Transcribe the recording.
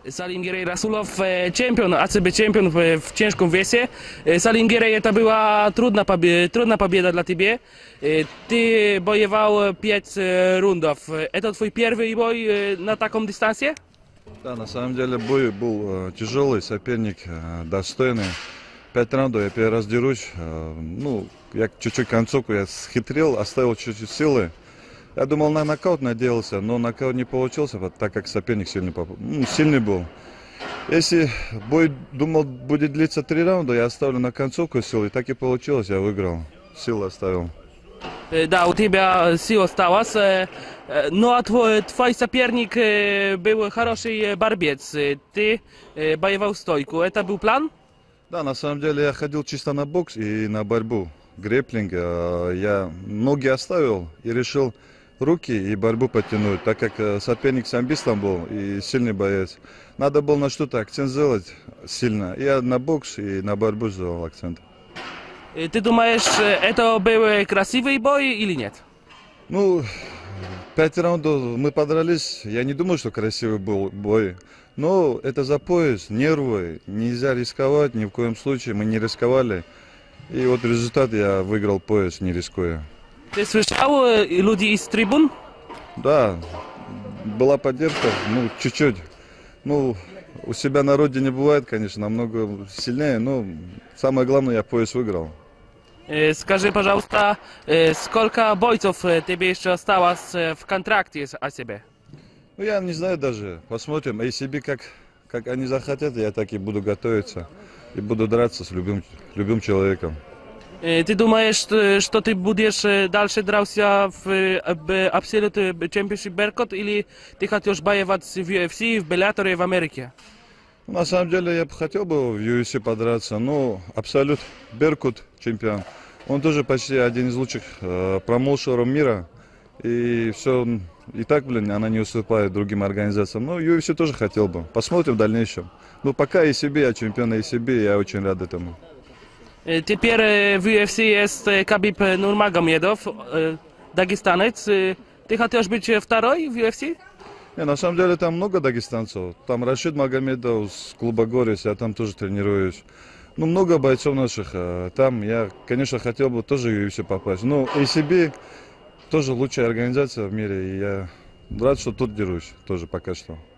Salim Gierey Rasulov, czempion, ACB czempion w ciężkim wiesie. Salim Gierey, to była trudna pobieda dla ciebie. Ty bojował 5 rundów. Это твой первый бой на таком дистанции? Да, на самом деле бой был тяжелый, соперник достойный. 5 раундов я первый раз дерусь. Ну, я чуть-чуть концовку я схитрил, оставил чуть-чуть силы. Я думал на нокаут надеялся, но нокаут не получился, так как соперник сильный был. Если бой, думал, будет длиться 3 раунда, я оставлю на концовку силы, и так и получилось, я выиграл. Силу оставил. Да, у тебя сила осталась. Ну а твой соперник был хороший борец. Ты боевал стойку. Это был план? Да, на самом деле я ходил чисто на бокс и на борьбу. Грэпплинг. Я ноги оставил и решил руки и борьбу подтянуть, так как соперник самбистом был и сильный боец. Надо было на что-то акцент сделать сильно. Я на бокс и на борьбу сделал акцент. Ты думаешь, это был красивый бой или нет? Ну, 5 раундов мы подрались. Я не думаю, что красивый был бой. Но это за пояс, нервы. Нельзя рисковать, ни в коем случае. Мы не рисковали. И вот результат, я выиграл пояс, не рискуя. Ты слышал людей из трибун? Да, была поддержка, ну, чуть-чуть. Ну, у себя на родине бывает, конечно, намного сильнее, но самое главное, я пояс выиграл. Скажи, пожалуйста, сколько бойцов тебе еще осталось в контракте о себе? Ну, я не знаю даже, посмотрим. ACB, как они захотят, я так и буду готовиться. И буду драться с любым человеком. Ты думаешь, что ты будешь дальше драться в Absolute Championship Berkut или ты хочешь боевать в UFC, в Bellator в Америке? На самом деле я бы хотел бы в UFC подраться, но Absolute Berkut чемпион. Он тоже почти один из лучших промоушеров мира. И все, и так, блин, она не уступает другим организациям. Но UFC тоже хотел бы. Посмотрим в дальнейшем. Но пока ACB, я чемпион ACB, я очень рад этому. Теперь в UFC есть Khabib Nurmagomedov, дагестанец. Ты хочешь быть второй в UFC? Не, на самом деле там много дагестанцев. Там Рашид Магомедов с клуба Горец, я там тоже тренируюсь. Ну, много бойцов наших. Там я, конечно, хотел бы тоже в UFC попасть. Но ACB тоже лучшая организация в мире. И я рад, что тут дерусь тоже пока что.